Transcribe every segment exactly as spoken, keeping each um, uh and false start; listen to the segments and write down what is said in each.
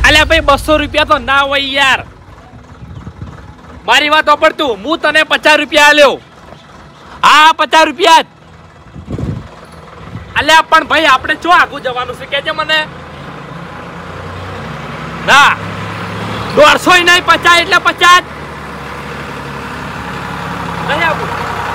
અલ્યા ભાઈ બસો રૂપિયા તો ના હોય યાર, મારી વાત ઓપડતું. હું તને પચાસ રૂપિયા આલ્યો. હા પચાસ રૂપિયા જ. અલ્યા પણ ભાઈ આપણે જો આગું જવાનું છે કેજે મને. ના દોઢસો નહીં, પચાસ એટલે પચાસ. નહીં આગું.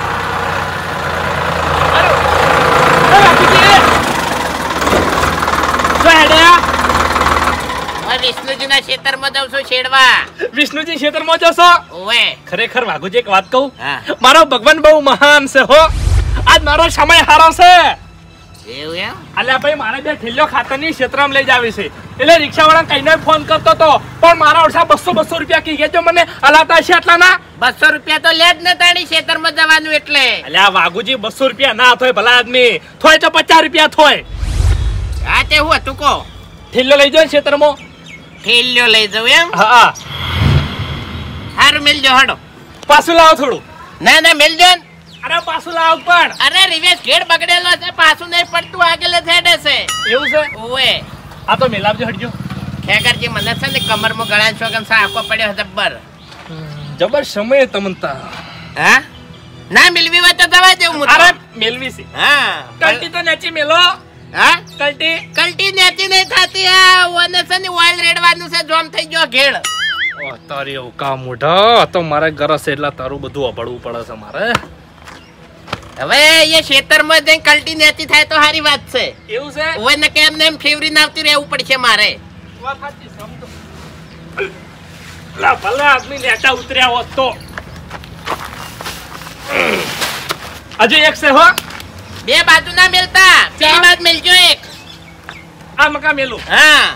વિષ્ણુજીના ખેતરમાં જાઉં છું છેડવા. વિષ્ણુજી ખેતરમાં જશો? ઓવે. ખરેખર વાઘુજી એક વાત કહું, હા. મારો ભગવાન બહુ મહાન છે હો. આજ મારો સમય હારો છે. એવું એમ? અલ્યા ભાઈ મારે બે ઠેલ્યો ખાતરની ક્ષેત્રમાં લઈ જાવી છે, એટલે રિક્ષાવાળા કઈને ફોન કરતો તો, પણ મારા ઓછા બસો બસો રૂપિયા કી ગયો મને હલાતા છે એટલા ના. બસો રૂપિયા તો લે જ ને તાણી ખેતરમાં જવાનું એટલે. અલ્યા વાઘુજી બસો રૂપિયા ના થોય ભલા આદમી, થોય તો પચાસ રૂપિયા થોય. હા તે હું હતું કો? ઠેલ્યો લઈ જાવ ક્ષેત્રમાં. ઠેલ્યો લઈ જાઉં એમ? હા. હારું મેલજો હડો. પાછું લાવો થોડું. ના ના મેલજો. અરે પાછું લાવો પણ. અરે રિવેશ ઘેડ બગડેલો છે, પાછું નહીં પડતું, આગળ થેડે છે. એવું છે? ઓવે. આ તો મેલાવજો હટજો. ખેકરજી મને છે ને કમરમાં ગળા છોકન સાકો પડ્યો જબ્બર. જબર સમય તમનતા. હા ના મિલવી હોય તો દવા દેવું હું. અરે મેલવી છે. હા કલ્ટી તો નેચી મેલો. હા કલ્ટી કલ્ટી નેતી નહીં થતી. આ ઓને છે ને ઓઇલ રેડવાનું છે, જોમ થઈ ગયો ઘેડ. ઓ તારી એવું કામ મોઢા તો મારે ગરસ એટલે તારું બધું અભળવું પડે છે મારે. હવે એ ખેતરમાં જઈને કલ્ટી નેતી થાય તો સારી વાત છે. એવું છે? ઓય ને કેમ ને એમ ફેવરી નાવતી રહેવું પડશે મારે. વાત સાચી સમજો. લા ભલે આદમી નેટા ઉતર્યા હોત તો. હજુ એક છે હો. બે બાજુ ના મેલતા, પેલી બાજુ મેલજો એક. આ મકા મેલું. હા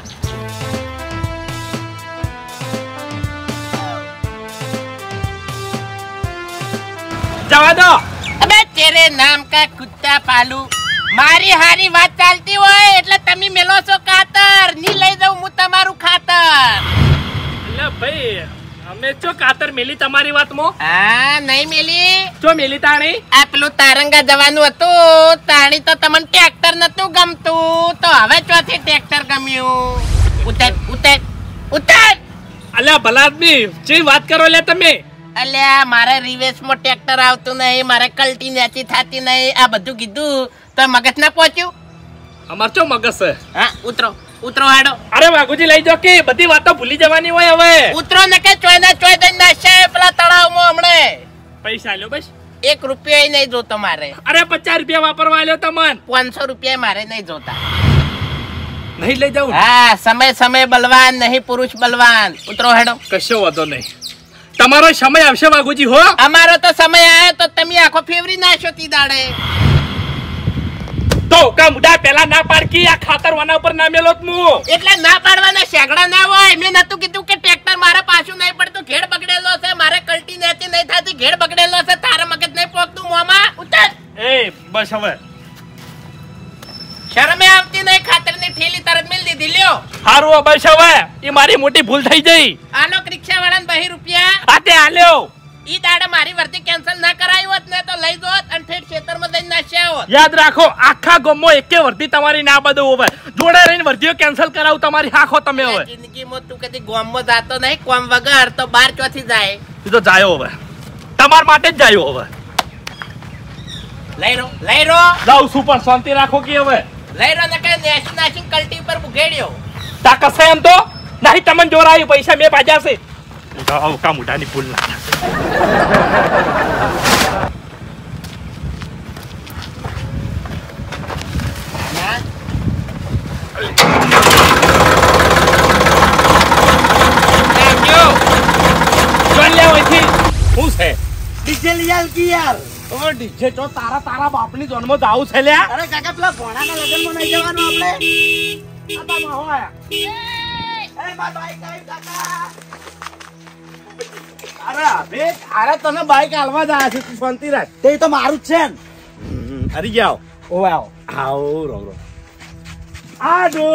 જવા દો. અબે તેરે નામ કા કુત્તા પાલુ. મારી હારી વાત ચાલતી હોય એટલે તમે મેલો છો કાતર. ની લઈ જાઉં હું તમારું ખાતર. એટલે ભાઈ અમે ચો કાતર મેલી તમારી વાતમાં. હા નહીં મેલી. ચો મેલી તાણી. આ પેલું તારંગા જવાનું હતું, તાણી તો તમને ટ્રેક્ટર નતું ગમતું, તો હવે ચોથી ટ્રેક્ટર ગમ્યું. ઉતર ઉતર ઉતર. અલ્યા ભલા આદમી જે વાત કરો લે તમે. અલ્યા મારે રિવેશમાં ટ્રેક્ટર આવતું નહીં, મારે કલ્ટી નેચી થતી નહીં, આ બધું કીધું તો મગજ ના પહોંચ્યું. અમાર ચો મગજ છે. હા ઉતરો ઉતરો હાડો. અરે વાઘુજી લઈ જાઓ કે બધી વાતો ભૂલી જવાની હોય હવે. ઉતરો ને કે ચોય ના ચોય દઈ નાશે પેલા તળાવમાં હમણે. પૈસા લ્યો બસ. એક રૂપિયા નહીં જોતો મારે. અરે પચાસ રૂપિયા વાપરવા લ્યો તમને. પાંચસો રૂપિયા મારે નહીં જોતા. નહીં લઈ જાઉં. હા સમય સમય બલવાન નહીં પુરુષ બલવાન. ઉતરો હેડો. કશો વાંધો નહીં, તમારો સમય આવશે વાઘુજી હો. અમારો તો સમય આવ્યો તો તમે આખો ફેવરી નાશો તી દાડે. તો કા મુડા પેલા ના પાડકી આ ખાતર વાના ઉપર ના મેલો હું. એટલે ના પાડવાના શેગડા ના હોય. મેં નતું કીધું કે ટ્રેક્ટર મારા પાછું નહીં પડતું, ઘેડ બગડેલો છે, મારે કલ્ટી નેતી નહીં થતી, ઘેડ બગડેલો છે, તારા મગજ નહીં પોકતું મોમાં. ઉતર. એ બસ હવે શરમે આવતી નહીં, ખાતરની ઠેલી તરત મિલ દીધી લ્યો. હારું બસ હવે એ મારી મોટી ભૂલ થઈ ગઈ. આલો રિક્ષા વાળાને બહી રૂપિયા. આ તે આલ્યો. ઈ દાડે મારી વર્તી કેન્સલ ના કરાવી હોત ને તો લઈ જોત અને ઠેઠ ખેતરમાં દઈને નાખ્યા હોત. યાદ રાખો આખા ગામમાં એકે વર્તી તમારી ના બધું હવે જોડે રહીને વર્તીઓ કેન્સલ કરાવું તમારી હાખો તમે હવે. જિંદગીમાં તું કદી ગામમાં જાતો નહીં, કોમ વગર તો બાર ચોથી જાય. તું તો જાયો હવે, તમાર માટે જ જાયો હવે. લઈ રો લઈ રો લાવ સુપર શાંતિ રાખો કે હવે લઈ રો ને કે નેશી નાશી કલ્ટી પર બુઘેડ્યો. તા કસે એમ તો નહીં તમને જોરાયું પૈસા મે પાજા છે. ગાવ કા મુઢાની ભૂલ ના ડીજે લઈ આવ કી યાર. ઓ ડીજે તો તારા તારા બાપની જોનમાં જાવું છે લ્યા. અરે કાકા પેલા ભોણાના લગનમાં નહીં જવાનું આપણે. આ બા માહો આયા. એ બા બાઈક આવી કાકા. અરે અબે અરે તને બાઈક હાલવા જ આયા છે, તું શાંતિ રાખ. તે તો મારું જ છે ને. હરી જાઓ. ઓ આવો આવો રો રો. આડો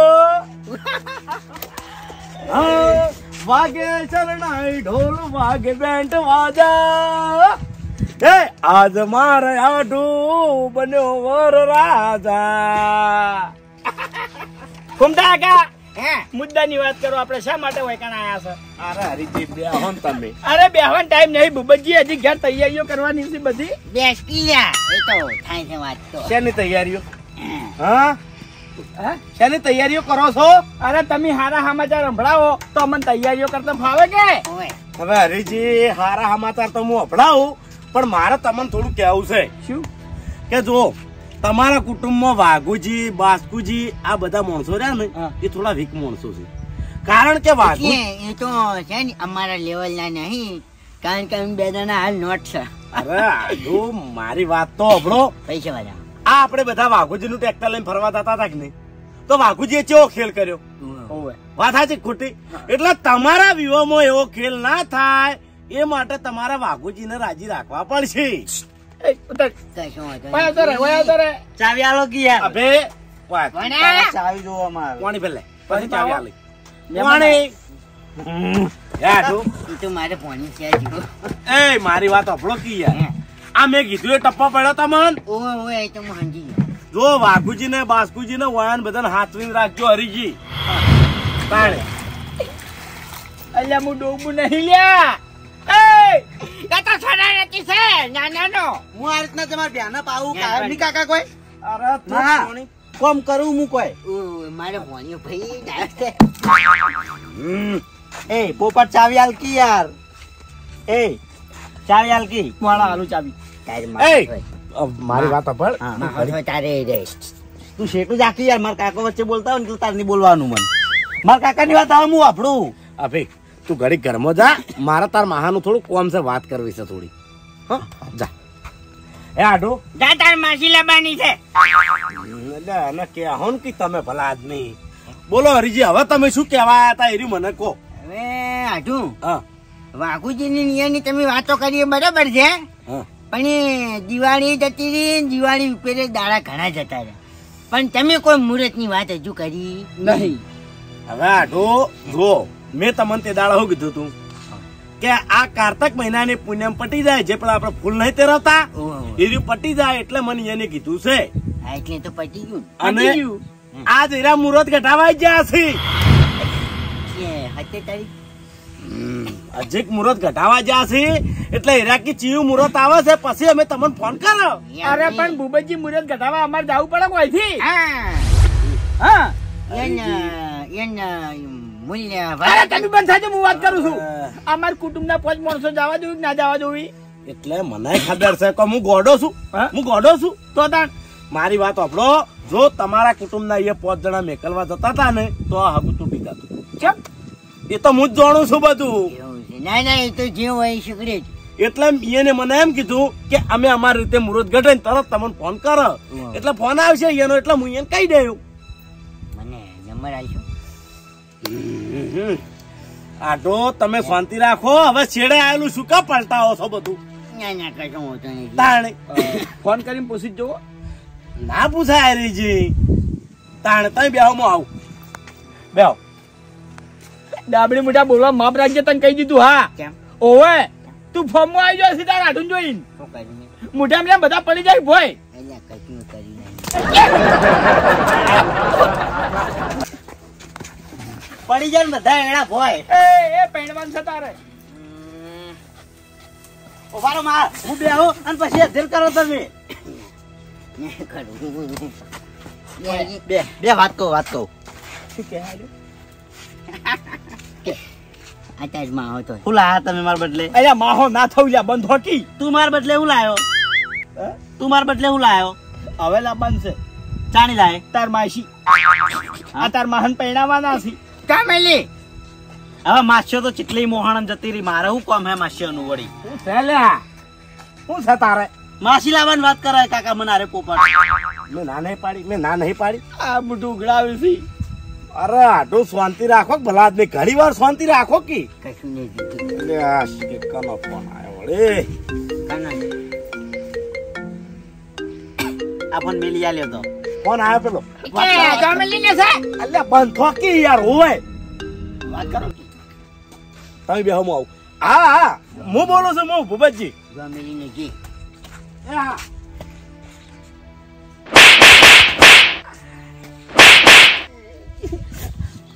હા વાગે ચરણાઈ ઢોલ વાગે બેન્ટ વાજા. એ આજ મારે આઢું બન્યો વર રાજા. ઘૂમતા કા હે મુદ્દાની વાત કરો, આપણે શા માટે વૈકાણ આયા છે? અરે હરીજી બેહો ને તમે. અરે બેહવાનો ટાઈમ નહીં ભૂપતજી, હજી ઘેર તૈયારીઓ કરવાની છે બધી. બેસકી લ્યા એ તો થાય છે વાત તો. શેની તૈયારીઓ? હા હા? શેની તૈયારીઓ કરો છો? અરે તમે હારા સમાચાર સંભળાવો તો અમને તૈયારીઓ કરતા ફાવે કે? ઓય હવે હરીજી હારા સમાચાર તો હું અભડાવું, પણ મારે તમને થોડું કહેવું છે. શું? કે જો તમારા કુટુંબમાં વાઘુજી, બાસ્કુજી આ બધા માણસો રહ્યા ને હા. એ થોડા વીક માણસો છે. કારણ કે વાઘુ એ એ તો છે ને અમારા લેવલ ના નહીં, કારણ કે અમે બે જણા હાલ નોટ છે. અરે આડો મારી વાત તો અભડો. પૈસા વાળા આ આપણે બધા વાઘુજી નું ટ્રેક્ટર લઈને ફરવા જતા હતા કે નહીં, તો વાઘુજીએ કેવો ખેલ કર્યો? ઓવે. વાત સાચી કે ખોટી? એટલે તમારા વિવાહમાં એવો ખેલ ના થાય એ માટે તમારા વાઘુજીને રાજી રાખવા પડશે. એ ઉતર. કશું વાંધો વયા ઉતર રે, વયા ઉતર રે. ચાવી આલો કે યાર અબે વાત નહીં. ચાવી જોવામાં આવે કોણી પેલે પછી પછી ચાવી આવો. આલી. કોણી? હમ. યાર તું. એ તો મારે પોણી છે જીવો. એ મારી વાત અભડો કી યાર. આ મેં કીધું એ ટપ્પો પડ્યો તમન. ઓય ઓય એ તો હું સમજી ગયો. જો વાઘુજી ને બાસ્કુજી ને વયાન બધાને હાથવીને રાખજો હરીજી. તાણે અલ્યા હું ડોબું નહીં લ્યા. એ એ તો શરારતી છે નાનાનો. હું આ રીતના તમારા બ્યાના પાવું કાયમ ની કાકા કોઈ અરે તું ના. કોણી? કોમ કરું હું કોઈ ઓય મારે પોણી ભાઈ ડાયરેક્ટ છે. હમ. એ પોપટ ચાવી આલ કી યાર એ ચાવી આલ કી માળા હાલું ચાવી. તારે એ મારે હોય. અ, મારી વાત અભળ. હા. મારે હોય તારે રે. તું શેટું જાકી યાર મારા કાકા વચ્ચે બોલતા હોય ને તું તાર નહીં બોલવાનું મન મારા કાકા ની વાત આવે હું વાપડું અભે તું ઘડી ઘરમાં જા, મારા તાર મહાનું થોડું કોમ છે, વાત કરવી છે થોડી. હા જા. એ આડો જા તાર માસી લાબાની છે. એટલે અને કે હો ને કે તમે ભલા આદમી. બોલો હરીજી, હવે તમે શું કહેવા આયા હતા એરી મને કહો. હવે આઢું હા વાઘુજીની નિયમની તમે વાતો કરી બરાબર છે, હા પણ એ દિવાળી જતી રહી ને દિવાળી ઉપરે દાડા ઘણા જતા રહ્યા, પણ તમે કોઈ મુહૂર્ત ની વાત હજુ કરી નહીં. હવે આડો જો મેં તમને તે દાડા શું કીધું તું કે આ કાર્તક મહિનાની પુણ્યમ પટી જાય, જે પેલા આપણે ફૂલ નહીં તેરવતા ઓહો. એ રહ્યું પટી જાય એટલે મને એને કીધું છે. હા, એટલે તો પટી ગયું અને પતી ગયું. આ જરા મુહૂર્ત ઘટાવાઈ ગયા છે. ને હતે તારીખ હજીક મુહૂર્ત ઘટાવા ગયા છે એટલે હીરાકી ચીયું મુહૂર્ત આવે છે પછી અમે તમને ફોન કરો. અરે પણ ભૂપતજી મુરત ઘટાવા અમારે જવું પડે કોઈથી. હા હા એન એન મૂલ્ય અરે તમે બંધ થાજો, હું વાત કરું છું. અમાર કુટુંબના પાંચ માણસો જવા દેવું કે ના જવા દેવું? એટલે મને ખબર છે કે હું ગોડો છું. હા? હું ગોડો છું. તો તાણ મારી વાત સાંભળો, જો તમારા કુટુંબના એ પાંચ જણા મેકલવા જતા હતા ને તો આ હગું તૂટી જતું. કેમ? એ તો હું જ જાણું છું બધું. એવું છે. ના ના એ તો જે હોય એ શીખડે જ. એટલે એને મને એમ કીધું કે અમે અમારી રીતે મુહૂર્ત ઘટે ને તરત તમને ફોન કરો. એટલે ફોન આવશે એનો એટલે હું એને કહી દઉં. મને નંબર આલશો? આટો તમે શાંતિ રાખો, હવે છેડે આવેલું શું કા પલટાવો છો બધું? ના ના કશું હોતો નથી. તાણે ફોન કરીને પૂછી જ જોવો. ના પૂછાય હરીજી. તાણે તઈ બેહો હું આવું. બેહો. ડાબડી મોટા બોલવા માપ રાખજે, તને કહી દીધું. હા કેમ? ઓવે તું ફોર્મ માં આવી જાય સીધા રાઠું જોઈને. શું કર્યું મેં? મોઢામાં જેમ બધા પડી જાય ભોય. એટલે કશું કર્યું નહીં. પડી જાય ને બધા એના ભોય એ એ પૈણવાન છે તારે. ઉભારો માર હું બેહો અને પછી અધેર કરો તમે બે બે વાત કહું વાત કહું આ તાજમાં આવો તો હું લાયા તમે મારા બદલે અલ્યા માહો ના થવું લ્યા, બંધ હોકી. તું મારા બદલે હું લાયો તું મારા બદલે હું લાયો હવે લાબાન છે ચાણી લાય તાર માસી. આ તાર માહન પૈણાવાના છે. કા મેલી હવે માસ્યો તો ચીટલી મોહાણ જતી રહી મારે શું કામ હે માસ્યો નું વળી શું છે લ્યા? શું છે તારે? માસી લાવવાની વાત કરાય કાકા મને અરે પોપટ મેં ના નહીં પાડી, મેં ના નહીં પાડી. આ મોઢું ઉઘડાવે છે. અરે આટો શાંતિ રાખો કે ભલા આદમી, ઘણી વાર શાંતિ રાખો કે. કશું નહીં દીધું. એટલે આ શેકાનો ફોન આવ્યો વળે. કાના આ ફોન મેલી આલ્યો તો ફોન આવ્યો પેલો. એ તો મેલી ને છે અલ્યા બંધ થોકી યાર હોય. વાત કરો તમે બેહો હું આવું. હા હા હું બોલું છું, હું ભૂપતજી. જો મેલી ને જી એ હા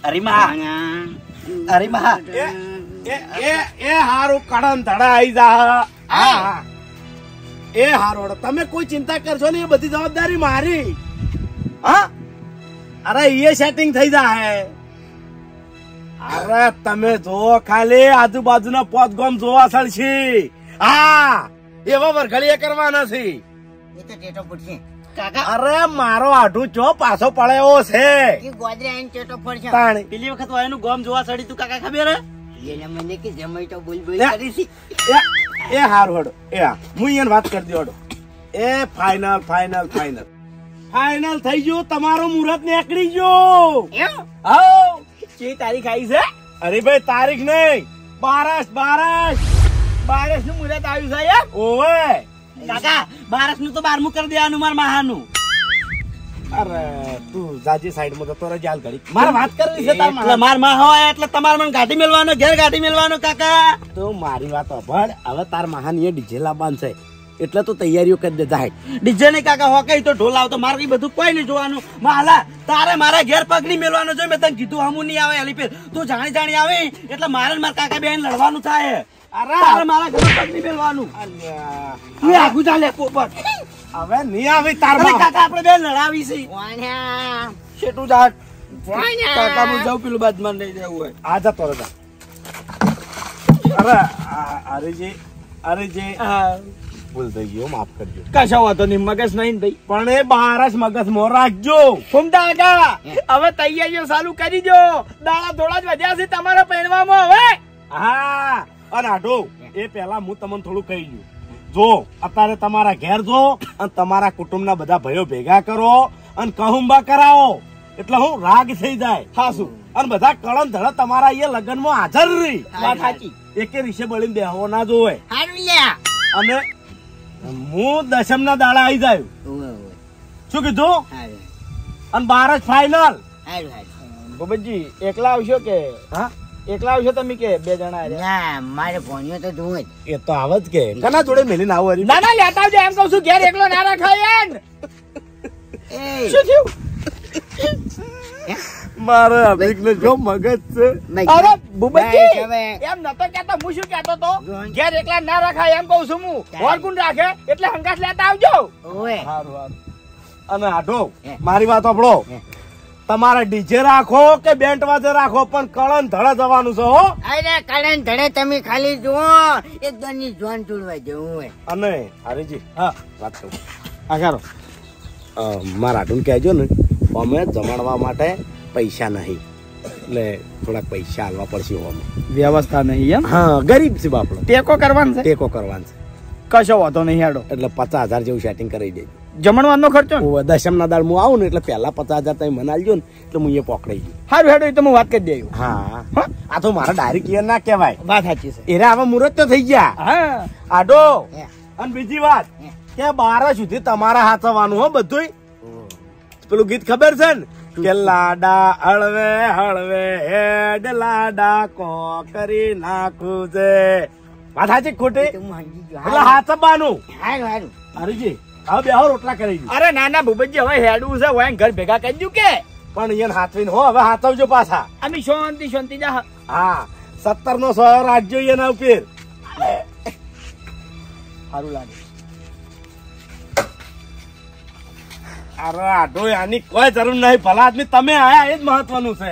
અરે મહા અરે મહા એ એ એ હારું કડન ધડા આઈ જા. હા હા એ હારો. તમે કોઈ ચિંતા કરશો નહીં, એ બધી જવાબદારી મારી. હા અરે એ સેટિંગ થઈ જાય. અરે તમે જો ખાલી આજુબાજુના પોત ગોમ જોવા સળશે. હા એવા વરઘડીએ કરવાના છે. એ તો ટેટો પૂછશે કાકા અરે મારો આઢું ચો પાછો પડે એવો છે. કે ગોદરે આઈને ટેટો પડશે. તાણી પેલી વખત વાયનું ગોમ જોવા સડી તું કાકા ખબર હે? એને મને કે જમાઈ તો બોલ બોલ લે. કરી છે. એ એ હારું હડો. એ હા હું અહીંયા વાત કરી દઉં હડો. એ ફાઇનલ ફાઇનલ ફાઇનલ ફાઇનલ થઈ ગયું. તમારું મુહૂર્ત નીકળી ગયું. એમ હાઉ. કે તારીખ આવી છે? અરે ભાઈ તારીખ નહીં, બારસ બારસ બારસ નું મુહૂર્ત આવ્યું છે યાર. ઓવે. કાકા બારસ નું તો બારમું કરી દેવાનું માર માહાનું. અરે તું જાજી સાઈડ માં જતો રહેજે હાલ ઘડી. મારે વાત કરવી છે તાર એટલે મારે. માર માં હોય એટલે તમારે મને ગાડી મેલવાનો, ઘેર ગાડી મેલવાનો કાકા. તો મારી વાત સાંભળ. હવે તાર મહાન એ ડીજે લાવવાનું છે એટલે તો તૈયારીઓ કરી દે જાય. ડીજે નહીં કાકા, હો કઈ તો ઢોલ આવતો, મારે કઈ બધું કોઈ નહીં જોવાનું. માલા તારે મારા ઘેર પગડી મેલવાનો છે. મેં તને કીધું હમું નહીં આવે એલી પેર તું જાણી જાણી આવે એટલે મારે ને મારા કાકા બેન લડવાનું થાય. અરે તારે મારા ઘર પગડી મેલવાનું. અલ્યા. તું આગુ ચાલે પોપટ. હવે નહીં આવી તાર અરે માં. કાકા આપણે બેન લડાવી છે. વાણ્યા શેઠું જાટ વાણ્યા કાકા હું જાઉં પેલું બાજમાં નહીં જવું હોય. આ જતો રહે. અરે આ- અરેજી અરેજી ભૂલ થઈ ગયો, માફ કરજો. કશો વાતો નહીં, મગજ નહીં ભાઈ. પણ એ બારસ મગજ મોં રાખજો. ફૂમતા કાકા હવે તૈયારીઓ ચાલુ કરી દો. દાડા થોડા જ વધ્યા છે તમારા પહેરવામાં હવે. હા અને આઢો એ પેલા હું તમને થોડું કહી દઉં. જો અત્યારે તમારા ઘેર જો અને તમારા કુટુંબના બધા ભાઈઓ ભેગા કરો અને કહુંબા કરાવો એટલે હું રાગ થઈ જાય. હાસું અને બધા કળમ ધડ તમારા અહીંયા લગ્નમાં હાજર રહી. વાત સાચી. એકે રીશે બળીને બેહવો ના જોવે. હારું લ્યા. અને હું દશમ ના દાડા આવી જાય. ઓવે ઓવે શું કીધું? હારું અને બાર જ ફાઈનલ. હારું હારું. ગોબતજી એકલા આવશો કે હા એકલા આવશો તમે કે બે જણા આવ્યા? ના મારે ભણ્યો તો જોવે જ. એ તો આવ જ કે કના જોડે મેલીને આવો હરી. ના ના લેતા આવજો એમ કહું છું. ઘેર એકલો ના રાખાય યાર. એ શું થયું? મારે અભિકને જો મગજ છે. અરે ભૂપતજી ભાઈ, હવે- એમ નતો કેતો, હું શું કેતો તો જોન. ઘેર એકલા ના રાખાય એમ કહું છું હું. હોર કોણ રાખે એટલે હંગાસ લેતા આવજો. ઓવે હારું હારું. અને આઢો હે. મારી વાત સાંભળો. હે. તમારે ડીજે રાખો કે બેન્ટ વાજે રાખો પણ કળન ધડે જવાનું છે હો. અરે કલન ધડે તમે ખાલી જુઓ એ દોની જોન ચૂડવા જેવું હોય. અને હરીજી હા વાત કરું. આ કરો મારા આઢું કહેજો ને અમે જમાડવા માટે પૈસા નહીં એટલે થોડાક પૈસા આલવા પડશે અમે. વ્યવસ્થા નહીં એમ? હા ગરીબ છે બાપડો. ટેકો કરવાનો છે? ટેકો કરવાનો છે કશો વાતો નહીં હેડો. એટલે પચાસ હજાર જેવું સેટિંગ કરી દેજો. જમણવાનો ખર્ચો ને? દશમ ના દાળ હું આવું ને એટલે પહેલા પચાસ હજાર તમે મને આલજો ને એટલે હું એ પકડાઈ ગયું. સારું હેડો, એ તો હું વાત કરી દઉં. હા આ તો મારા ડાયરેક્ટ ક્લિયર ના કહેવાય. વાત સાચી છે. એરે આવા મુહૂર્ત તો થઈ ગયા. હા આડો હે. અને બીજી વાત હે. કે બાર સુધી તમારા હાથવાનું હો બધું. પેલું ગીત ખબર છે ને કે લાડા હળવે હળવે હેડ લાડા કો કરી નાખું છે. વાત સાચી કે ખોટી? તો હું સમજી ગયો. એટલે હાથવાનું. હારું હારું. હરીજી હવે બે રોટલા કરી દીધું. અરે ના ના ભૂપતજી હવે હેડવું છે, હોય ઘર ભેગા કરી દઉં કે પણ અહીંયા હાથવીને હો હવે હાથવજો પાછા. અમે શાંતિ શાંતિ જા. હા સત્તર નો સો રાખજો એના ઉપર. સારું લાગે. અરે આઢો આની કોઈ જરૂર નહીં. ભલા આદમી તમે આયા એ જ મહત્વનું છે.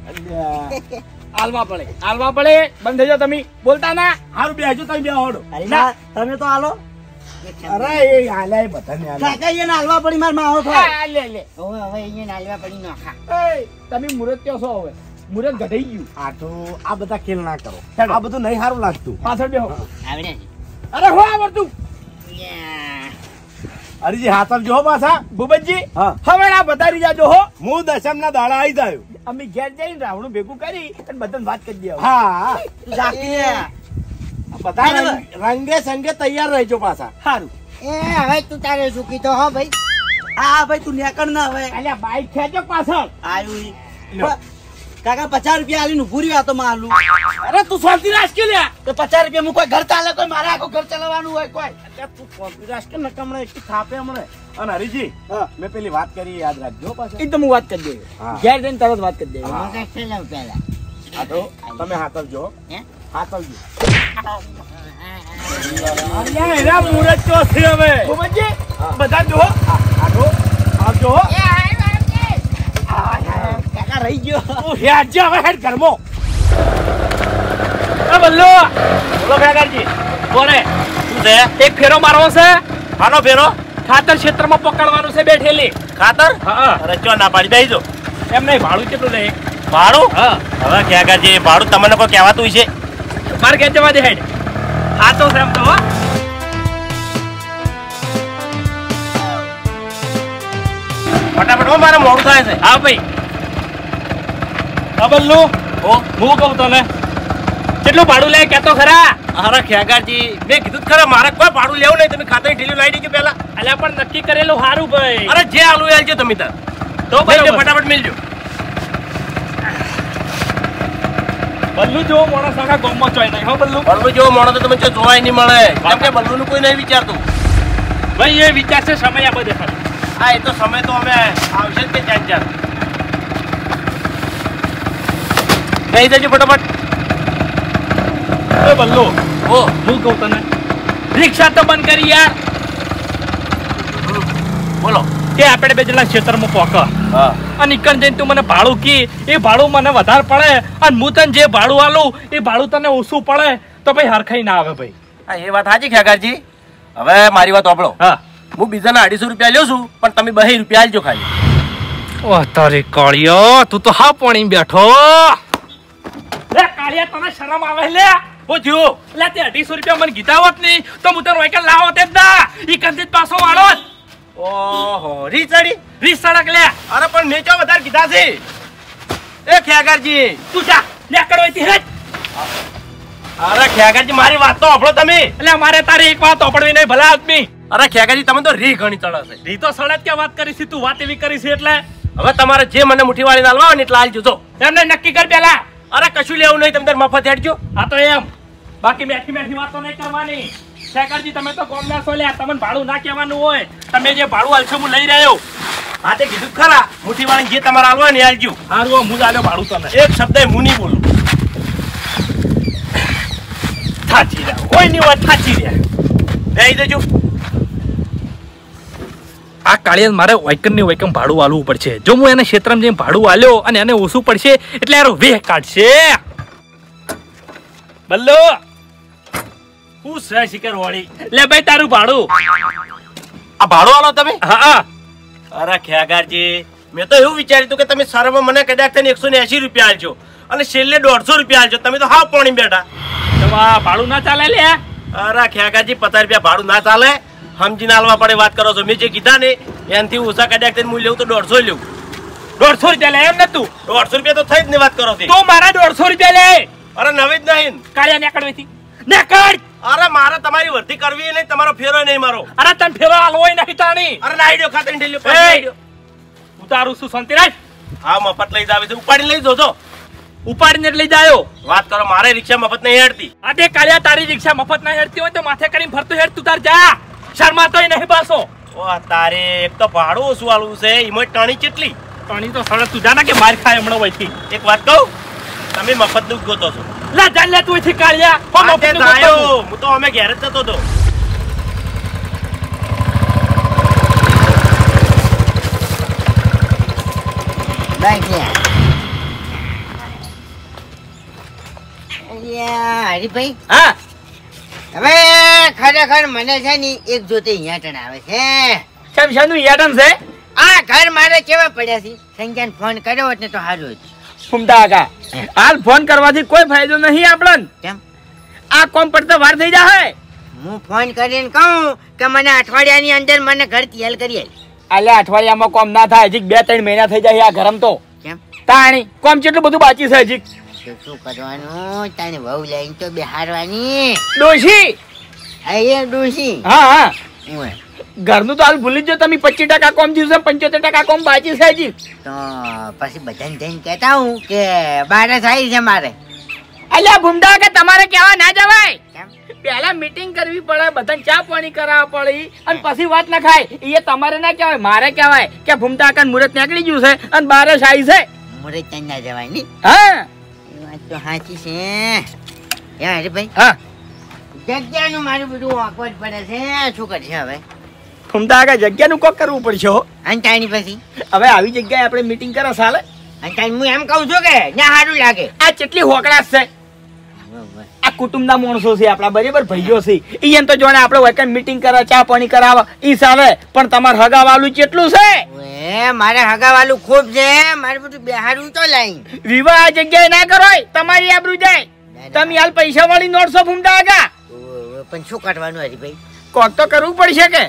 આલવા પડે આલવા પડે. બંધ થઈ જાઓ તમે બોલતા ના. હારું બેહજો તમે બે હોડો. અરે ના તમે તો આલો. અરે એ હાલ્યા બધાને હાલ્યા. કાકા એને હાલવા પડી માર માવો થાય. આ લે લે. હવે હવે અહીંયા નાલવા પડી નોખા. એય, તમે મુરત કયો છો હવે? મુરત ઘટાઈ ગયું. આઢો આ બધા ખેલ ના કરો. આ બધું નહીં સારું લાગતું. પાછળ બેહો. આવડે છે. અરે હો આવડતું. યા. હરીજી હાથવજો હો પાછા. ભૂપતજી હા હવે આ બતાવી જાજો હો. હું દશમ ના દાડા આવી જાય. અમે ઘેર જઈને રાવણું ભેગું કરી અને બધાને વાત કરી દે. હા જાકી બધા રંગ- રંગે સંગે તૈયાર રહેજો પાછા. સારું. એ હવે તું તારે સુખી તો હો ભાઈ. હા ભાઈ તું નેકળ ના હવે. અલ્યા બાઈક ખેંચો પાછળ. આયુ ઈ. કાકા પચાસ રૂપિયા આલીને ઉભું રહ્યું. આ તો માલું. અરે તું શાંતિ રાખ કે લ્યા. તો પચાસ રૂપિયા હું કોઈ ઘર ચાલે કોઈ મારે આખું ઘર ચલાવવાનું હોય કોઈ. અલ્યા તું શાંતિ રાખ કે નકમણે એક થાપે હમણે. અને હરીજી હા. મેં પેલી વાત કરી યાદ રાખજો પાછા. એ તો હું વાત કરી દઉં હા. ઘેર જઈને તરત વાત કરી દઉં હા. મગજ ફેરવ પહેલા. હા તો તમે હાથવજો હે? હાથવજો. અહીંયા એના મુહૂર્ત તો છે હવે. ગોબરજી બધા જો આટો આવજો હો. એ હાય બાપજી. કાકા રહી ગયો તું હેડ હવે હેડ ઘરમાં. એ બલ્લુ બોલો કાકાજી. બોલે શું છે? એક ફેરો મારવો છે હાનો ફેરો? ખાતર ક્ષેત્રમાં પકડવાનું છે બેઠેલી. ખાતર? હા અરે ચો ના પાડી બેસી જો. એમ નહીં ભાડું કેટલું લે ભાડું? હા હવે કાકાજી ભાડું તમને કોઈ કહેવાતું છે? મારે ઘેર જવા દે હેડ. હા તો છે એમ તો હો. ફટાફટ હો, મારે મોડું થાય છે. હા ભાઈ હા બલ્લુ ઓ હું કહું તને કેટલું ભાડું લે કેતો ખરા. અરે ખેગારજી મેં કીધું જ ખરા મારે કોઈ ભાડું લેવું નહીં. તમે ખાતર ઢીલું લાવી દીધું પેલા. અલ્યા પણ નક્કી કરેલું સારું ભાઈ. અરે જે આલુ એ આલજો તમે તાર. તો મિલજો, બરાબર. ફટાફટ મિલજો. બલ્લુ જેવો માણસ આખા ગામમાં ચોય નહીં હો બલ્લુ. બલ્લુ જેવો મોણો તો તમે જો જોવાય નહીં મળે. કેમ કે બલ્લુનું કોઈ નહીં વિચારતું. ભાઈ એ વિચાર છે સમય આ બધે ખાલી. હા એ તો સમય તો અમે આવશે જ કે ચાર ચાર. કહી દેજો ફટાફટ. એ બલ્લુ ઓ હું કહું તને રિક્ષા તો બંધ કરી યાર. બોલો. કે આપણે બે જણા ક્ષેત્રમાં પોક હા અને ઈકન જઈને તું મને ભાડું કી એ ભાડું મને વધારે પડે અને હું તને જે ભાડું આલું એ ભાડું તને ઓછું પડે તો ભાઈ હરખાઈ ના આવે ભાઈ. હા એ વાત સાચી ખેગારજી. હવે મારી વાત સાંભળો. હા હું બીજાના અઢીસો રૂપિયા લ્યો છું પણ તમે બહી રૂપિયા આલજો ખાલી. ઓ તારી કાળિયો તું તો હા પાણી બેઠો. લે કાળિયા તને શરમ આવે લે. હું થયું? લે તે અઢીસો રૂપિયા મને કીધા હોત નહીં તો હું તને વાયકલ લાવો તે જ ના ઈ કંદી પાછો વાળો જ. ઓહો રી ચડી. વીસ સડક લે અરે પણ મેં ચો વધારે કીધા છે. એ ખેગારજી. તું જા લે કડવાઈથી હેજ. અરે ખેગારજી મારી વાત તો સાંભળો તમે. એટલે મારે તારી એક વાત ઓપડવી નહીં ભલા આદમી. અરે ખેગારજી તમે તો રી ઘણી ચડે છે. રી તો સડક કે વાત કરી છે તું વાત એવી કરી છે એટલે હવે તમારે જે મને મુઠ્ઠી વાળી નાલવા હોય ને એટલે આલજો. જો એમને નક્કી કર પેલા. અરે કશું લેવું નહીં તમે તાર મફત હેડજો. આ તો એમ બાકી મેઠી મેઠી વાતો નહીં કરવાની. શેખરજી તમે તો ગોમના છો લ્યા તમને ભાડું ના કહેવાનું હોય. તમે જે ભાડું આલશો હું લઈ રહ્યો. હા તે કીધું ખરા મુઠ્ઠી વાળી જે તમારે આલવા ને એ આલજો. હારું હું જ આલ્યો ભાડું તને. એક શબ્દ હું નહીં બોલું. થાચી રહ્યા કોઈ નહીં હોય થાચી રહ્યા. દઈ દેજો. આ કાળિયા મારે વૈકમ ની વૈકમ ભાડું આલવું પડશે. જો હું એને ક્ષેત્રમાં જઈને ભાડું આલ્યો અને એને ઓછું પડશે એટલે યાર વેહ કાઢશે. બલ્લો હું છે શિકર વાળી. લે ભાઈ તારું ભાડું. આ ભાડું આલો તમે? હા હા અરે ખેગારજી મેં તો એવું વિચાર્યું હતું કે તમે સારામાં મને કદાચ થઈને એકસો ને એસી રૂપિયા આલજો અને છેલ્લે દોઢસો રૂપિયા આલજો. તમે તો હાવ પાણી બેઠા. તો આ ભાડું ના ચાલે લે. અરે ખેગારજી પચાસ રૂપિયા ભાડું ના ચાલે. સમજીને આલવા પડે. વાત કરો છો મેં જે કીધા ને એનાથી ઓછા કદાચ થઈને હું લેવું તો દોઢસો લેવું. દોઢસો રૂપિયા લે એમ ને તું. દોઢસો રૂપિયા તો થઈ જ ને વાત કરો છો. તું મારા દોઢસો રૂપિયા લે. અરે નવી જ નહીં. કાળિયા નીકળવીથી નીકળ. અરે મારે તમારી વર્તી કરવી નહીં. તમારો ફેરો નહીં મારો. અરે તને ફેરો આલવો નહીં તાણી. અરે નાઈ દો ખાતર ઢીલ્યો એ! ઉતારું શું શાંતિ રાખ. હા મફત લઈ જાવે છે. ઉપાડી લઈ જોજો. ઉપાડીને જ લઈ જાયો. વાત કરો મારે રિક્ષા મફત નહીં હેડતી. આ તે કાળિયા તારી રિક્ષા મફત ના હેડતી હોય તો માથે કરીને ફરતો હેડ તું તાર જા. શર્માતોય નહીં પાછો. ઓ તારે એક તો ભાડું ઓછું આલવું છે એમાં ટણી કેટલી. ટણી તો સડક તું જા ને કે માર ખાય હમણાં વહીથી. એક વાત કહું તમે મફત નું ગોતો છો. લે જા લે તું અહીંથી કાળિયા. કોણ આ તે મફતનું દાયો. ગોતવું? હું તો અમે ઘેર જ જતો હતો. બસ લે. અલ્યા, હરીભાઈ હા હવે ખરેખર મને છે ને એક જોતે અહીંયા ટણ આવે છે. કેમ શાનું યાદન છે? આ ઘર મારે કેવા પડ્યા છે. સંજ્ઞાને ફોન કર્યો હોત ને તો સારું હતું. ફૂમતા કાકા હાલ ફોન કરવાથી કોઈ ફાયદો નહીં આપણને. કેમ? આ કોમ પડતા વાર થઈ જાય. હું ફોન કરીને કહું કે મને અઠવાડિયાની અંદર મને ઘર તૈયાર કરી આલ. અલ્યા અઠવાડિયામાં કોમ ના થાય હજી બે ત્રણ મહિના થઈ જાય આ ગરમ તો. કેમ? તાણી કોમ કેટલું બધું બાકી છે હજી. તો શું કરવાનું? તને વહુ લઈને તો બેહારવાની. ડોશી. અહીંયા ડોશી. હા હા ઓય, ઘરનું તો હાલ ભૂલી જ જો તમે. પચીસ ટકા કોમ દિવસે પંચોતેર ટકા કોમ બાકી છે હજી. તો પછી બધાને જઈને કહેતા હું કે બારે થાય છે મારે. અલ્યા ભૂમડા કે તમારે કેવા ના જવાય. કેમ? પહેલા મીટિંગ કરવી પડે, બધાને ચા પાણી કરાવવા પડે અને પછી વાત લખાય. એ તમારે ના કહેવાય, મારે કહેવાય કે ભૂમતા કાકા મુરત નીકળી ગયું છે અને બારે સાઈ છે. મુરત ના જવાય ને. હા એ વાત તો સાચી છે. યાર હરીભાઈ, હા જગ્યાનું મારું બધું ઓકવર્ડ પડે છે. શું કરશે હવે? ભૂમતા કાકા જગ્યાનું કોક કરવું પડશે હો. અંતાણી પછી હવે આવી જગ્યાએ આપણે મીટિંગ કરો ચાલે? અંતાણી હું એમ કહું છું કે ના સારું લાગે. આ કેટલી હોકડાશ છે. આ કુટુંબના માણસો છે આપણા, બરાબર ભાઈઓ છે. ઈયન તો જોણે આપણે વૈકન મીટિંગ કરે, ચા પાણી કરાવે ઈ ચાલે, પણ તમાર હગાવાલું કેટલું છે? ઓએ મારે હગાવાલું ખૂબ છે. મારે બધું બેહાડું તો લાઈ. વિવાહ આ જગ્યાએ ના કરો, તમારી આબરૂ જાય. તમે હાલ પૈસા વાળી નોટ છો ભૂમતા કાકા. ઓએ, પણ શું કાઢવાનું હરીભાઈ? કોક તો કરવું પડશે કે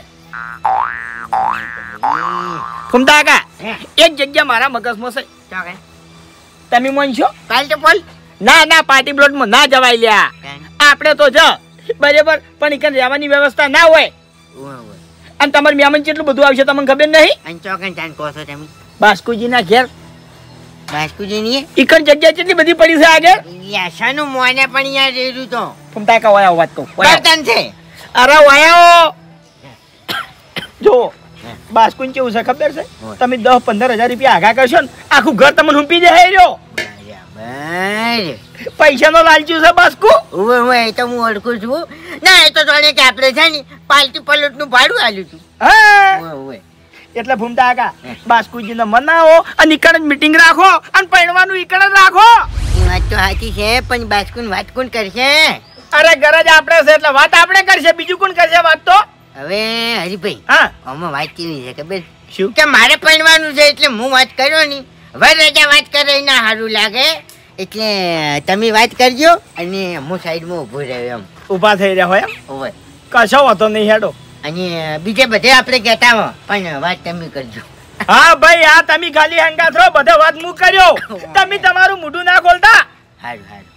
ભૂમતા કાકા. એક જગ્યા મારા મગજમાં છે, ચાલે તમે માનશો? કાલ તો બોલ. ના ના પાર્ટી પ્લોટમાં ના જવાય લ્યા. આપણે તો જ બરાબર, પણ ઈકન રહેવાની વ્યવસ્થા ના હોય. અને તમારે મહેમાન કેટલું બધું આવશે તમને ખબર નહીં? અને ચોકન ચાન કહો છો તમે? બાસ્કુજી ના ઘેર બાસ્કુજી ની ઈકન જગ્યા કેટલી બધી પડી છે આગળ. યાશાનું મોને પણ યાર રેડું તો ભૂમતા કાકા વાયા વાત કહું. બર્તન છે. અરે વાયાઓ જો બાસ્કુન કેવું છે ખબર છે? તમે દસ પંદર હજાર રૂપિયા આગા કરશો ને આખું ઘર તમને હુંપી જાય રહ્યો. પૈસા નો લાલચું છે બાસ્કુ. ઉવે ઉવે એ તો હું ઓળખું છું. ના એ તો જાણે કે આપણે છે ને પાલટી પલોટ નું ભાડું આલ્યું હતું. હા ઉવે ઉવે એટલે ભૂમતા કાકા બાસ્કુજી ને મનાવો અને ઈકણ જ મીટિંગ રાખો અને પૈણવાનું ઈકણ જ રાખો. એ વાત તો સાચી છે, પણ બાસ્કુન વાત કોણ કરશે? અરે ગરજ આપણે છે એટલે વાત આપણે કરશે, બીજું કોણ કરશે વાત તો? હવે હરીભાઈ, હા આમાં વાત કેવી છે ખબર? શું કે મારે પૈણવાનું છે એટલે હું વાત કર્યો ની. વર રજા વાત કરે ના સારું લાગે એટલે તમે વાત કરજો અને હું સાઈડમાં ઊભો રહ્યો એમ. ઉભા થઈ રહ્યા હોય ઓવે. કશો વાતો નહીં હેડો. અને બીજે બધે આપણે કહેતા હો, પણ વાત તમે કરજો. હા ભાઈ, આ તમે ખાલી હંગાત રહો, બધે વાત મુક કર્યો. તમે તમારું મોઢું ના ખોલતા. હારું હારું.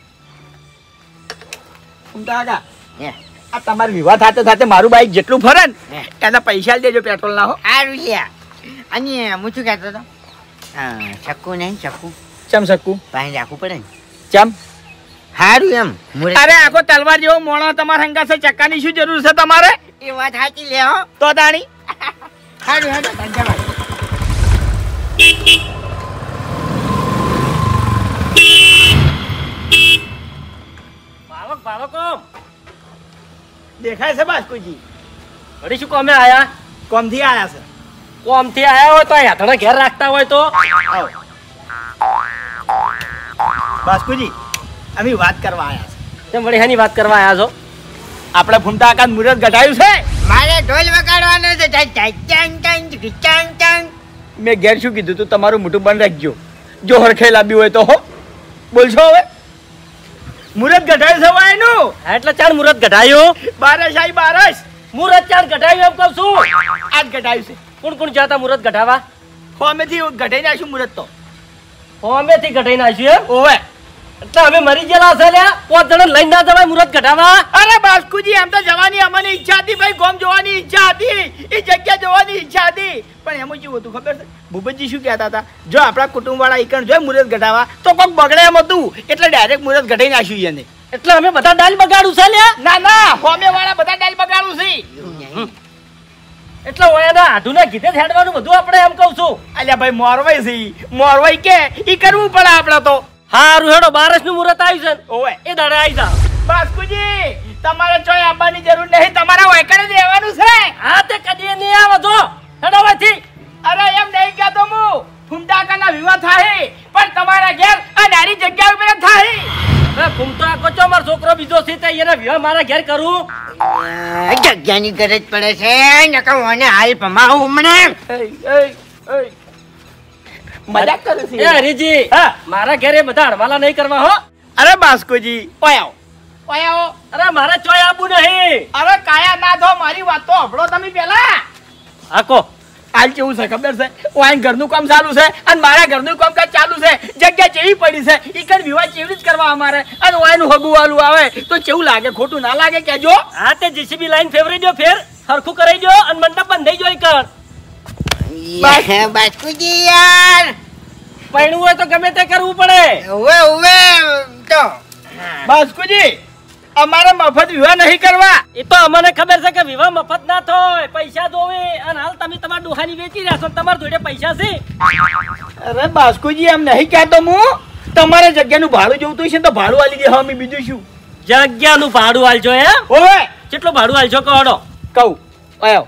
ભૂમતા કાકા હે, આ તમારી વિવાહ સાથે સાથે મારું બાઈક જેટલું ફરે ને હે. એના પૈસા આલી દેજો પેટ્રોલ ના હો. હારું લ્યા. અને હું શું કહેતો હતો? હા, ચક્કુ નહીં ચક્કુ ચમ શકું પાસે રાખવું પડે ને. ચમ? હારું એમ. મુરત- અરે આખો તલવાર જેવો મોણો તમારા હંગા છે, ચક્કાની શું જરૂર છે તમારે? એ વાત સાચી લે હો. તો તાણી હારું હારું ધન્યવાદ. ભાવક ભાવકો દેખાય છે બાસ્કુજી? વળી શું કોમે આયા? કોમથી આયા છે. કોમથી આયા હોય તો હેઠળ ઘેર રાખતા હોય તો આવો. બાસ્કુજી અમે વાત કરવા આયા છે. તેમ વળી હેની વાત કરવા આયા છો? આપણે ભૂમતા કાકા મુરત ગઢાયું છે. મારે ઢોલ વગાડવાનો છે. ચાલ, ચાલ, ચાલ, ચાલ, ચાલ, ચાલ. મેં ઘેર શું કીધું તું? તમારું મોઢું બંધ રાખજો, જો હરખે લાંબી હોય તો. હો બોલશો હવે? મુરત ગઢાયું છે વાયનું. હા, એટલે ચાર મુહૂર્ત ગઢાયું. બારસ આઈ બારસ. મુહૂર્ત ચાર ગઢાયું એમ કહું છું. આજ ગઢાયું છે. કોણ કોણ જતા મુહૂર્ત ગઢાવા? હોમેથી ગઢાઈ નાખ્યું મુરત તો. હોમેથી ગઢાઈ નાખ્યું એમ? ઓવે. એટલે અમે મરી ગયેલા છે લ્યા. પાંચ જણા લઈને ના જવાય મુહૂર્ત ગઢાવા? અરે બાસ્કુજી, એમ તો જવાની અમને ઈચ્છા હતી ભાઈ, ગોમ જોવાની ઈચ્છા હતી, એ જગ્યા જોવાની ઈચ્છા હતી, પણ એમાં શું હતું ખબર છે? ભૂપતજી શું કહેતા હતા? જો આપણા કુટુંબ વાળા ઈકણ જોઈ મુરત ગઢાવા તો કોક બગડે એમ હતું, એટલે ડાયરેક્ટ મુરત ગઢાઈ નાખ્યું એને. એટલે અમે બધા ડાલ બગાડું છે લ્યા. ના ના, હોમે વાળા બધા ડાલ બગાડું છે. એવું નહીં. એટલે ઓયાના આધુના કીધે જ હેડવાનું બધું આપણે એમ કહું છું. અલ્યા ભાઈ, મોરવાઈ છે, મોરવાઈ કે ઈ કરવું પડે આપણે તો. હારું હેડો, બારસ નું મુહૂર્ત આવ્યું છે ને, ઓવે. એ દાડે આવી જા. બાસ્કુજી, તમારે ચોય આવવાની જરૂર નહીં, તમારા વાયકડે જ રહેવાનું છે. હા, તે કદી નહીં આવે જો. હેડો વાથી. અરે એમ નહીં કહેતો હું, ફૂમતા કાકાના વિવાહ થાય પણ તમારા ઘેર આ નાની જગ્યા ઉપર થાય. અરે ફૂમતો આખો ચો મારો છોકરો બીજો છે તે એના વિવાહ મારા ઘેર કરું. આ જગ્યાની ગરજ પડે છે. નકર મને હાલ ભમાવું હમણાં. મજાક કરે છે. એ હરીજી, હા. મારા ઘેરે બધા હડવાલા નહીં કરવા હો. અરે બાસ્કુજી, ઓય આવો, ઓય આવો. અરે મારે ચોય આબુ નહીં. અરે કાયા ના થો, મારી વાત તો હંભળો તમે પેલા. આકો હાલ કેવું છે ખબર છે? ઓય ઘરનું કામ ચાલુ છે અને મારા ઘરનું કામ કાજ ચાલુ છે. જગ્યા ચેવી પડી છે, ઈકન વિવાહ ચેવી જ કરવા અમારે, અને ઓયનું હગું વાલું આવે તો કેવું લાગે? ખોટું ના લાગે કેજો? હા, તે જીસીબી લાઈન ફેવરી દો, ફેર હરખું કરાઈ દો અને મંડપ બંધાઈ જો ઈકણ. યા, બાસ્કુજી યાર. પૈણું હોય તો ગમે તે કરવું પડે. ઉવે ઉવે તો બાસ્કુજી, અમારે મફત વિવાહ નહીં કરવા. એ તો અમને ખબર છે કે વિવાહ મફત ના થાય, પૈસા જોવે. અને હાલ તમે તમારા ડોહાની વેચી રહ્યા છો, તમારા જોડે પૈસા છે. અરે બાસ્કુજી એમ નહીં કહેતો હું. તમારે જગ્યાનું ભાડું જોતું છે તો ભાડું આલી દે. અમે બીજું શું? જગ્યાનું ભાડું હાલજો એમ? ઓય કેટલું ભાડું હાલજો કહો? કહું આયો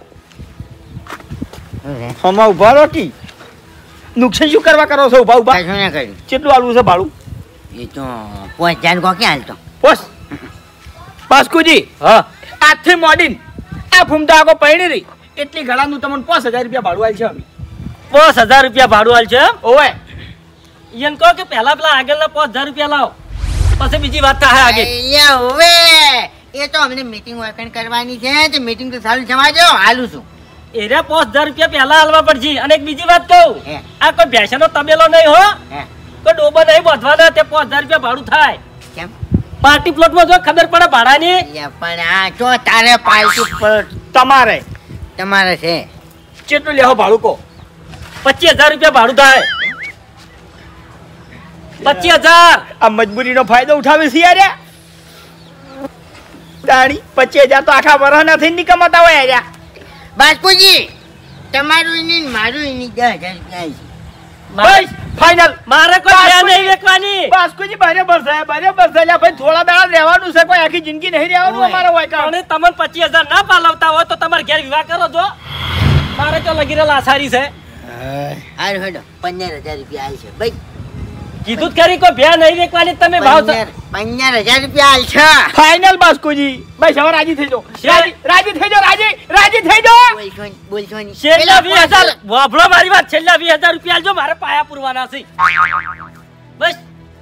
હમા ઉભા રહો કી. નુકસાન શું કરવા કરો છો? ઉભા ઉભા કશું ના કર્યું. કેટલું આલવું છે ભાડું? એ તો પાંચ હજાર કો ક્યાં હાલતો? બસ બાસ્કુજી હા, આજથી મોડીન આ ફૂમતા આગો પૈણી રહી એટલી ઘડાનું તમને પાંચ હજાર રૂપિયા ભાડું આલ છે અમે. પાંચ હજાર રૂપિયા ભાડું હાલજો એમ? ઓય એને કહો કે પહેલા પેલા આગળના પાંચ હજાર રૂપિયા લાવો, પછી બીજી વાત થાય આગળ. અહીંયા હવે એ તો અમને મીટિંગ વર્કન કરવાની છે, તો મીટિંગ તો ચાલુ થવા દો. હાલું છું. એરા પાંચ હજાર રૂપિયા પહેલા હાલવા પડશે. અને એક બીજી વાત કહું, હે. આ કોઈ ભેંસનો તબેલો નહીં હો, હે કોઈ ડોબો નહીં બાંધવાના. તે પાંચ હજાર રૂપિયા ભાડું થાય. કેમ? પાર્ટી પ્લોટમાં જો ખબર પડે ભાડાની. અલ્યા પણ આ જો તારે પાલતું પર તમારે તમારે છે. કેટલું લેવો ભાડું કહો? પચીસ હજાર રૂપિયા ભાડું થાય. પચીસ હજાર. આ મજબૂરીનો ફાયદો ઉઠાવે છે યાર. દાણી પચીસ હજાર તો આખા વરસ નથી ની કમાતા હોય યાર. બાસ્કુજી તમારું એની ને મારું એની દસ હજાર રૂપિયા છે. બસ ફાઇનલ. મારે કોઈ ભેં નહીં વેચવાની. બાસ્કુજી બરાબર છે બરાબર છે. લ્યા ભાઈ થોડા દાડા રહેવાનું છે, કોઈ આખી જિંદગી નહીં રહેવાનું અમારે હોય કામ. અને તમને પચીસ હજાર ના પાલવતા હોય તો તમારે ઘેર વિવાહ કરો છો. મારે તો લગી રહેલા આસારી છે. હારું હેડો પંદર હજાર રૂપિયા હાલ છે ભાઈ. કીધું જ ખરી કોઈ ભેં નહીં વેચવાની. તમે ભાવ પંદર પંદર હજાર રૂપિયા હાલ છે. ફાઇનલ બાસ્કુજી. બસ હવે રાજી થઈ જાઓ. રાજી રાજી થઈ જાઓ. રાજી રાજી થઈ જાઓ. બોલશો નહીં, બોલશો નહીં. છેલ્લા પેલા વીસ હજાર વાપરો મારી વાત. છેલ્લા વીસ હજાર રૂપિયા આલજો, મારે પાયા પૂરવાના છે. બસ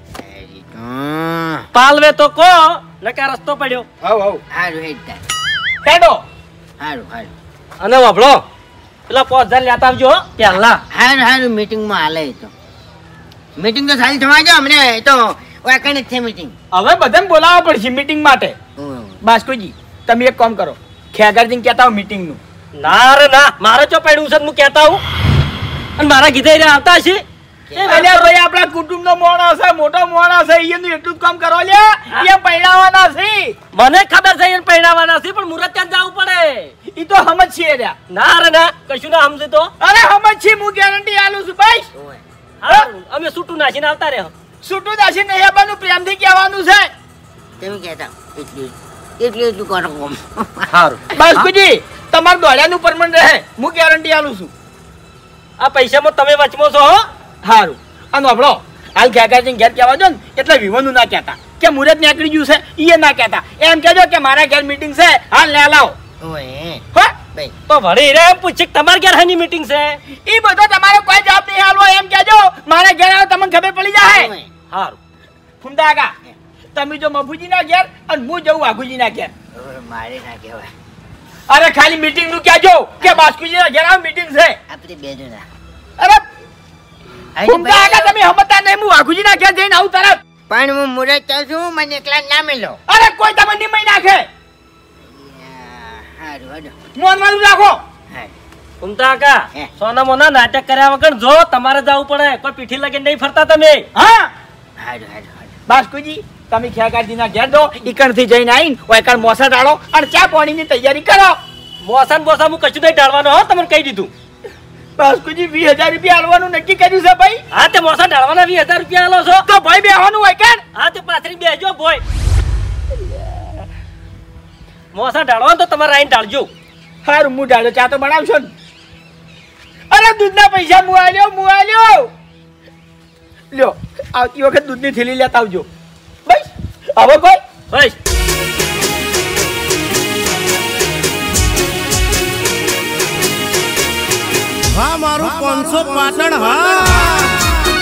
હા, પાલવે તો કો નકા રસ્તો પડ્યો. હવ હવ હારું હેડતા. હેડો. હારું હારું અને વાપરો પેલા પાંચ હજાર લેતા આવજો હો, પહેલા. હારું હારું મીટિંગમાં હાલે એ તો. મીટિંગ તો સારી થવા દો અમને. એ તો વાકણ જ છે મીટિંગ. હવે બધાને બોલાવવા પડશે મીટિંગ માટે. બાસ્કુજી તમે એક કામ કરો, ખેગારજીને કહેતા હો મીટિંગ નું. ના રે ના, મારે ચો પડ્યું છે હું કહેતા હું. અને મારા કીધે એને આવતા છે. અલ્યા ભાઈ આપણા કુટુંબનો માણસ છે, મોટો માણસ છે, એનું એટલું જ કામ કરો લ્યા. એ પૈણાવાના છે. મને ખબર છે એને પરણાવવાના છે, પણ મુરત ત્યાં જવું પડે. ઈ તો સમજ છે લ્યા. ના રે ના, કશું ના સમજે તો. અરે સમજ છે, હું ગેરંટી આલું છું ભાઈ. હારું, અમે છૂટું નાખીને આવતા રહે. છૂટું દાસી નહીં આવવાનું, પ્રેમથી કહેવાનું છે. તમે કહેતા એટલું એટલું એટલું કરો કોમ. સારું. બાસ્કુજી તમારું દોડ્યાનું પરમનન્ટ રહે, હું ગેરંટી આલું છું. આ પૈસામાં તમે વચમો છો હો. સારું. અને હમણો હાલ ખેગારજીને ઘેર કહેવા દો ને એટલે વિવાહનું ના કહેતા કે મુહૂર્ત નીકળી ગયું છે, એ ના કહેતા. એમ કહેજો કે મારા ઘેર મીટિંગ છે, હાલ લે લાવો. ઓય હો ભાઈ તો વળી રે એમ પૂછે કે તમારે ઘેર હાની મીટિંગ છે. ઈ બધો તમારે કોઈ જવાબ નહીં હાલવો. એમ કહેજો મારા ઘેર આવો તમને ખબર પડી જાય. સારું. ફૂમતા આગા તમે જો મફુજી ના ઘેર અને હું જઉં વાઘુજી ના ઘેર. મારે ના કહેવાય. અરે ખાલી મીટિંગ નું કહેજો કે બાસ્કુજી ના ઘેર આવો મીટિંગ છે. આપણે બે જણા. અરે ફૂમતા આગા તમે સમજતા નહીં, હું વાઘુજી ના ઘેર જઈને આવું તરત. પણ હું મુરત ચાલ છું, મને એકલા ના મેલો. અરે કોઈ તમને નિમય નાખે. હારું હારું મોનવાનું રાખો. કુંતા કા હે. સોના મોના નાટક કર્યા વગર જો તમારે જવું પડે. કોઈ પીઠી લગીને નહીં ફરતા તમે. હા હારું હારું હારું. બાસ્કુજી તમે ખેગારજી ના ઘેર દો, ઈકણ થી જઈને આવીને ઓયકણ મોસા ડાળો અને ચા પાણીની તૈયારી કરો. મોસન બોસા હું કશું નહીં ઢાળવાનો હો, તમને કહી દીધું. બાસ્કુજી વીસ હજાર રૂપિયા આલવાનું નક્કી કર્યું છે ભાઈ. હા તે મોસા ઢાળવાના વીસ હજાર રૂપિયા આલો છો. તો ભાઈ બેહવાનું હોય કેમ? હા તે પાથરી બેસજો ભોય. મોસા ઢાળવા તો તમારે આઈને ઢાળજો. હારું હું ડાળો ચા તો બનાવશો ને. અરે દૂધના પૈસા હું આલ્યો હું આલ્યો. લ્યો આવતી વખત દૂધની થેલી લેતા આવજો. બસ હવે કોઈ બસ હા મારું પાંચસો પાટણ હા.